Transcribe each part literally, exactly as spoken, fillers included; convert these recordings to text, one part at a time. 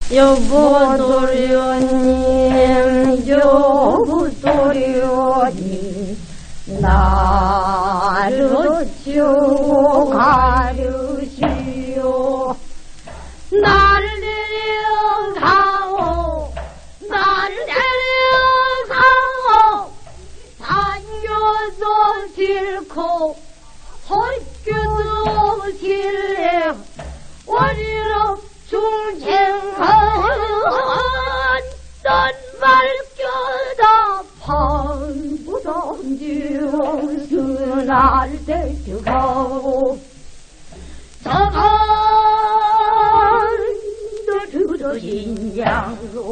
여보 도련님, 여보 도련님, 나를 어찌오 가르시오. 나를 데려가오, 나를 데려가오. 다녀도 싫고 헛교도 싫네. 원이로 중생한 넌 말겨다 방부던지로 날 데려가오. 저간도 들어진 양로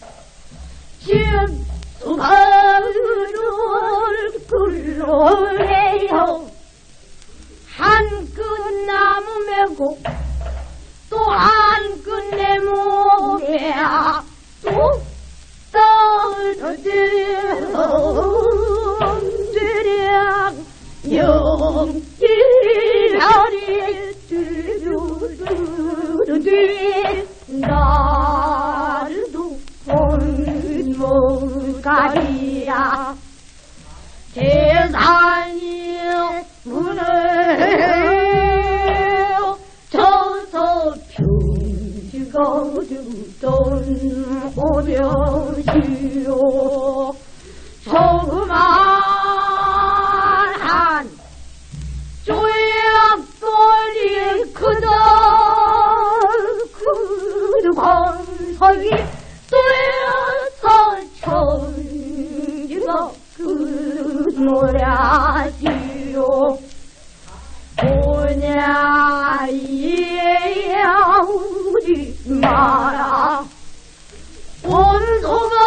집수가를 끌어내요. 한 끈 나무 메고 또 한 끈 내 몸에 또 떠들어들여 영기별이 두루두루두루 나를 두고는 못 가리라. 세상이 문을 저서 평지가 두던 오려시오. 조그만한 조약돌이 크다 그 권석이 뚫어서 천지가 그 노래하시오. 오냐 이야 우지 마라. 원소가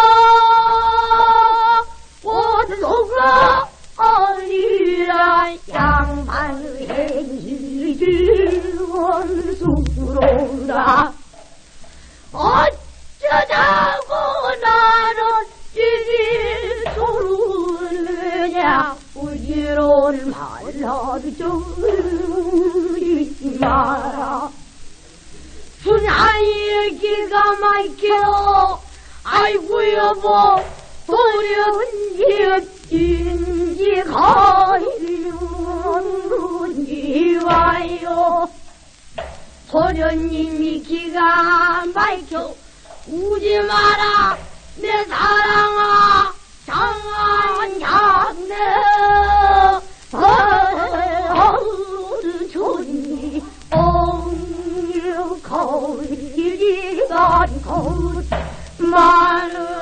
원소가 아니라 양반행이지 원수로라. 어쩌자고 나는 이리 소르느냐. 우지를 말라도 저리 마라. 순하이 기가 막혀. 아이고 여보 도련님인지 가이lun이 와요. 도련님이 기가 막혀. 우지 마라 내 사랑아 장한 향내. 어우 좋니 엉 거울이간 거울 마늘